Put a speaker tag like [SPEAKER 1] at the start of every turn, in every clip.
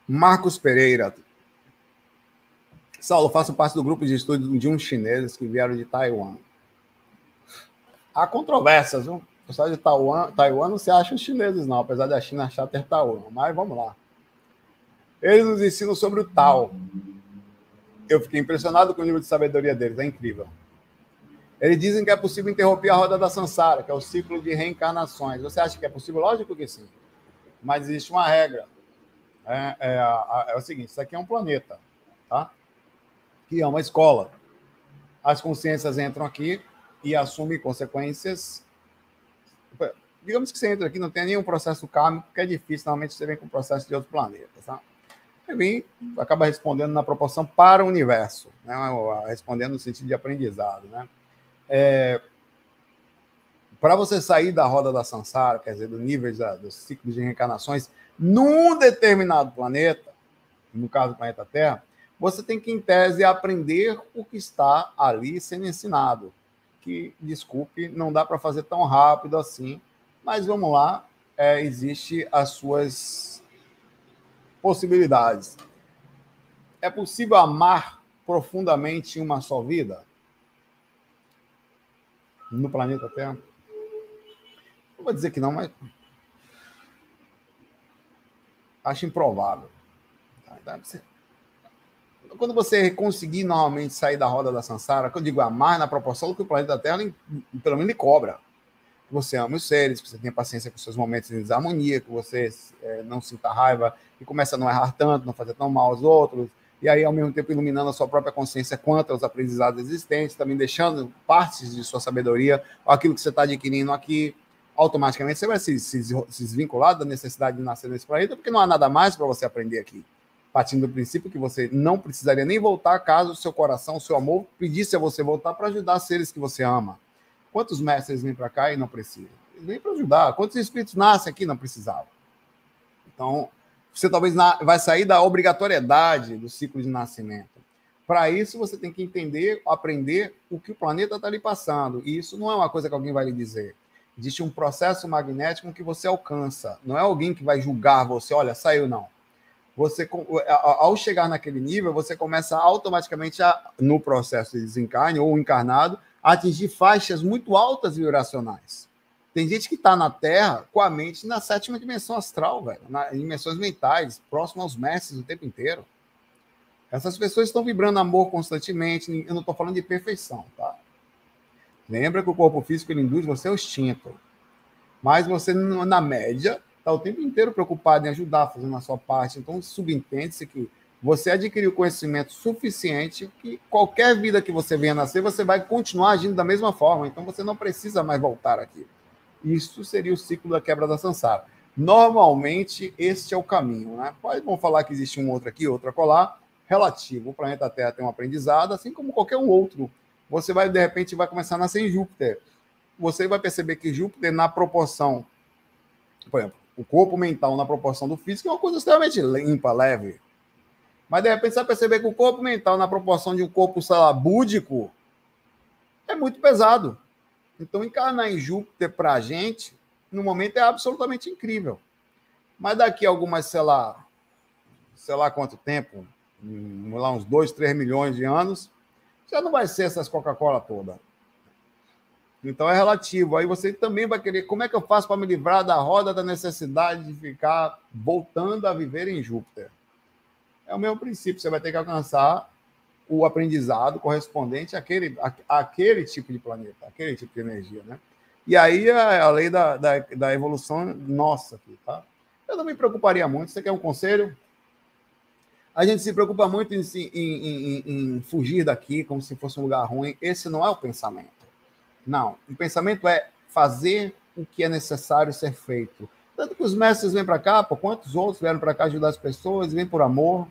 [SPEAKER 1] Marcos Pereira. Saulo, faço parte do grupo de estudo de uns chineses que vieram de Taiwan. Há controvérsias, viu? O pessoal de Taiwan não se acham chineses, não, apesar da China achar ter Taiwan. Mas vamos lá. Eles nos ensinam sobre o Tao. Eu fiquei impressionado com o nível de sabedoria deles, é incrível. Eles dizem que é possível interromper a roda da Sansara, que é o ciclo de reencarnações. Você acha que é possível? Lógico que sim. Mas existe uma regra. É o seguinte, isso aqui é um planeta, tá? Que é uma escola. As consciências entram aqui e assumem consequências. Digamos que você entra aqui, não tem nenhum processo kármico, que é difícil, normalmente você vem com o processo de outros planetas, tá? Acaba respondendo na proporção para o universo, né? Respondendo no sentido de aprendizado, né? Para você sair da roda da Sansara, quer dizer, do nível dos ciclos de reencarnações, num determinado planeta, no caso do planeta Terra, você tem que, em tese, aprender o que está ali sendo ensinado. Que, desculpe, não dá para fazer tão rápido assim, mas vamos lá, existe as suas possibilidades. É possível amar profundamente uma só vida no planeta Terra? Não vou dizer que não, mas acho improvável. Quando você conseguir normalmente sair da roda da Sansara, quando eu digo amar na proporção do que o planeta Terra, pelo menos lhe cobra. Que você ama os seres, que você tenha paciência com seus momentos de desarmonia, que você não sinta raiva e comece a não errar tanto, não fazer tão mal aos outros, e aí, ao mesmo tempo, iluminando a sua própria consciência quanto aos aprendizados existentes, também deixando partes de sua sabedoria, aquilo que você está adquirindo aqui, automaticamente você vai se desvincular da necessidade de nascer nesse planeta, porque não há nada mais para você aprender aqui. Partindo do princípio que você não precisaria nem voltar caso o seu coração, o seu amor, pedisse a você voltar para ajudar seres que você ama. Quantos mestres vêm para cá e não precisam? Eles vêm para ajudar. Quantos espíritos nascem aqui e não precisavam? Então, você talvez vai sair da obrigatoriedade do ciclo de nascimento. Para isso, você tem que entender, aprender o que o planeta está lhe passando. E isso não é uma coisa que alguém vai lhe dizer. Existe um processo magnético que você alcança. Não é alguém que vai julgar você, olha, saiu não. Você, ao chegar naquele nível, você começa automaticamente, no processo de desencarne ou encarnado, a atingir faixas muito altas vibracionais. Tem gente que está na Terra com a mente na 7ª dimensão astral, velho, em dimensões mentais, próximo aos mestres o tempo inteiro. Essas pessoas estão vibrando amor constantemente. Eu não estou falando de perfeição, tá? Lembra que o corpo físico ele induz você ao instinto. Mas você, na média, está o tempo inteiro preocupado em ajudar, fazendo a sua parte. Então, subentende-se que você adquiriu conhecimento suficiente que qualquer vida que você venha nascer, você vai continuar agindo da mesma forma. Então, você não precisa mais voltar aqui. Isso seria o ciclo da quebra da Sansara. Normalmente, este é o caminho, né? Vamos falar que existe um outro aqui, outro acolá, relativo. O planeta Terra tem um aprendizado, assim como qualquer um outro. Você vai, de repente, vai começar a nascer em Júpiter. Você vai perceber que Júpiter, na proporção, por exemplo, o corpo mental na proporção do físico é uma coisa extremamente limpa, leve. Mas, de repente, você vai perceber que o corpo mental na proporção de um corpo, sei lá, búdico, é muito pesado. Então, encarnar em Júpiter para a gente, no momento, é absolutamente incrível. Mas daqui a algumas, sei lá quanto tempo, lá uns 2, 3 milhões de anos, já não vai ser essas Coca-Cola toda. Então, é relativo. Aí você também vai querer, como é que eu faço para me livrar da roda da necessidade de ficar voltando a viver em Júpiter? É o mesmo princípio, você vai ter que alcançar o aprendizado correspondente àquele tipo de planeta, àquele tipo de energia, né? E aí é a lei da evolução nossa aqui, tá? Eu não me preocuparia muito. Você quer um conselho? A gente se preocupa muito em fugir daqui como se fosse um lugar ruim. Esse não é o pensamento. Não. O pensamento é fazer o que é necessário ser feito. Tanto que os mestres vêm para cá, por quantos outros vieram para cá ajudar as pessoas, vêm por amor,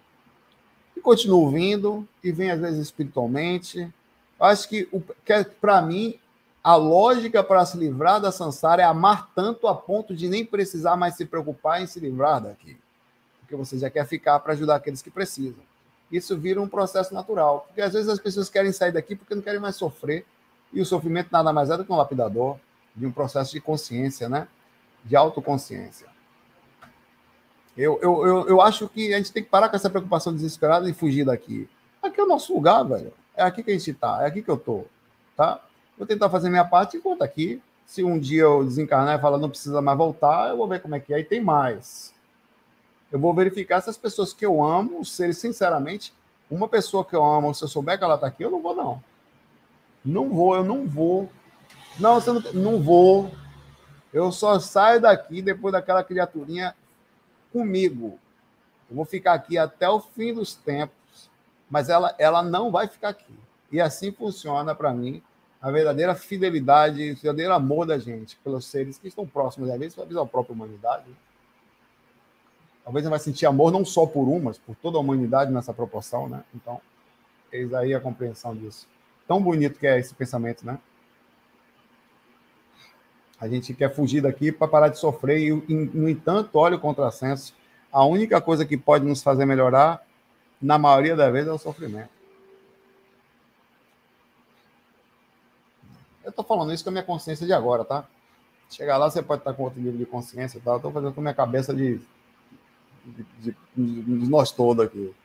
[SPEAKER 1] e continuam vindo, e vêm às vezes espiritualmente. Eu acho que para mim, a lógica para se livrar da Sansara é amar tanto a ponto de nem precisar mais se preocupar em se livrar daqui. Porque você já quer ficar para ajudar aqueles que precisam. Isso vira um processo natural. Porque às vezes as pessoas querem sair daqui porque não querem mais sofrer. E o sofrimento nada mais é do que um lapidador de um processo de consciência, né? De autoconsciência. Eu acho que a gente tem que parar com essa preocupação desesperada e fugir daqui. Aqui é o nosso lugar, velho. É aqui que a gente está, é aqui que eu tô, tá? Vou tentar fazer minha parte enquanto aqui. Se um dia eu desencarnar e falar não precisa mais voltar, eu vou ver como é que é. E tem mais. Eu vou verificar se as pessoas que eu amo, se eles, sinceramente, uma pessoa que eu amo, se eu souber que ela está aqui, eu não vou, não. Não vou, eu não vou. Não, você não vou. Eu só saio daqui depois daquela criaturinha comigo. Eu vou ficar aqui até o fim dos tempos, mas ela não vai ficar aqui. E assim funciona, para mim, a verdadeira fidelidade, o verdadeiro amor da gente pelos seres que estão próximos, às vezes, a própria humanidade. Talvez você vai sentir amor não só por umas, por toda a humanidade nessa proporção, né? Então, eis aí a compreensão disso. Tão bonito que é esse pensamento, né? A gente quer fugir daqui para parar de sofrer e, no entanto, olha o contrassenso. A única coisa que pode nos fazer melhorar, na maioria das vezes, é o sofrimento. Eu estou falando isso com a minha consciência de agora, tá? Chegar lá, você pode estar com outro nível de consciência, tá? Eu estou fazendo com a minha cabeça de nós todos aqui.